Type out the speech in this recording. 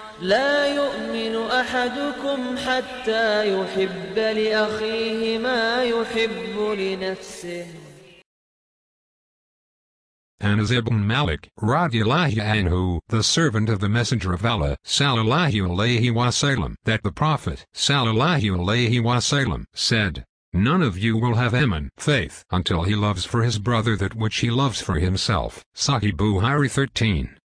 لا يؤمن أحدكم حتى يحب لأخيه ما يحب لنفسه. Anas ibn Malik, radiyallahu anhu, the servant of the Messenger of Allah, sallallahu alayhi wasallam, that the Prophet, sallallahu alayhi wasallam, said, "None of you will have iman, faith, until he loves for his brother that which he loves for himself." Sahih Bukhari 13.